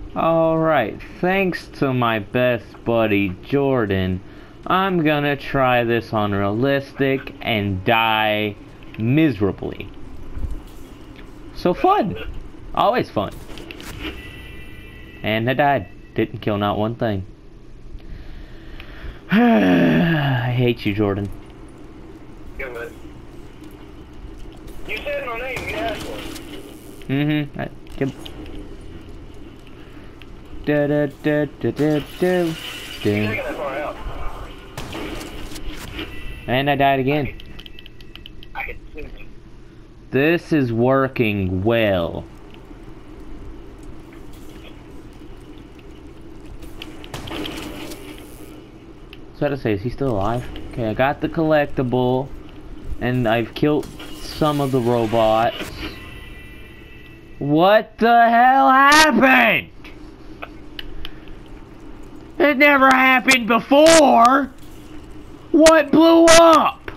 Alright, thanks to my best buddy Jordan, I'm gonna try this on realistic and die miserably. So fun! Always fun. And I died. Didn't kill not one thing. I hate you, Jordan. Good. You said my name, you asked for it. Mm-hmm. Da da da da da da. You're taking that far out. And I died again. I can see you. This is working well. So I had to say, is he still alive? Okay, I got the collectible, and I've killed some of the robots. What the hell happened? It never happened before! What blew up?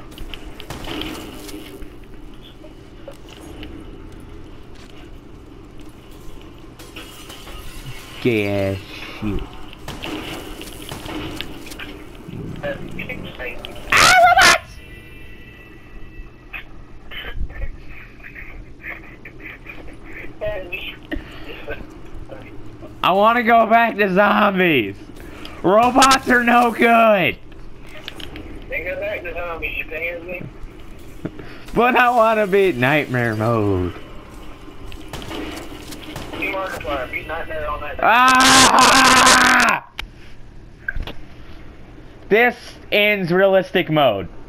Gay ass shit. Ah, robots! I want to go back to zombies. Robots are no good. Then go back to zombies, you paying me? But I want to be nightmare mode. You Markiplier, beat Nightmare on that. Ah! This ends realistic mode.